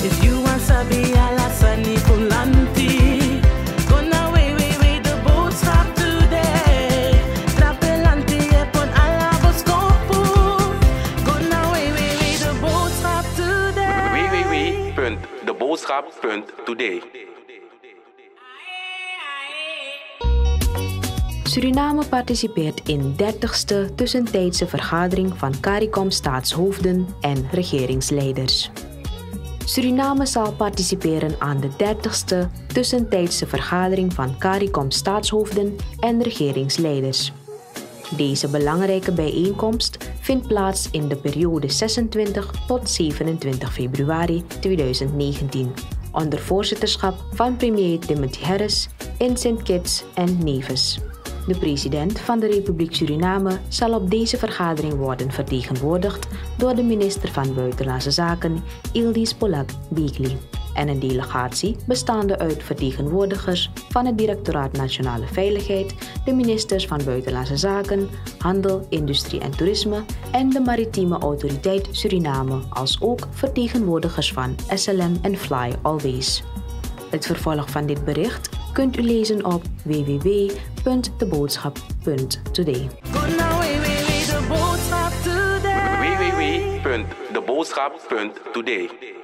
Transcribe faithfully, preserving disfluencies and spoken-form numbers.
If you want sabi alasani fulanti, gonna way way way the boodschap today. Trapelanti epon ala boskopu, gonna way way way the boodschap today. w w w punt de boodschap punt today. Suriname participeert in dertigste tussentijdse vergadering van CARICOM staatshoofden en regeringsleiders. Suriname zal participeren aan de dertigste tussentijdse vergadering van CARICOM staatshoofden en regeringsleiders. Deze belangrijke bijeenkomst vindt plaats in de periode zesentwintig tot zevenentwintig februari tweeduizend negentien onder voorzitterschap van premier Timothy Harris in Sint Kitts en Nevis. De president van de Republiek Suriname zal op deze vergadering worden vertegenwoordigd door de minister van Buitenlandse Zaken, Yildiz Polak-Begley, en een delegatie bestaande uit vertegenwoordigers van het Directoraat Nationale Veiligheid, de ministers van Buitenlandse Zaken, Handel, Industrie en Toerisme en de Maritieme Autoriteit Suriname, als ook vertegenwoordigers van S L M en Fly Always. Het vervolg van dit bericht kunt u lezen op w w w punt de boodschap punt today. w w w punt de boodschap punt today.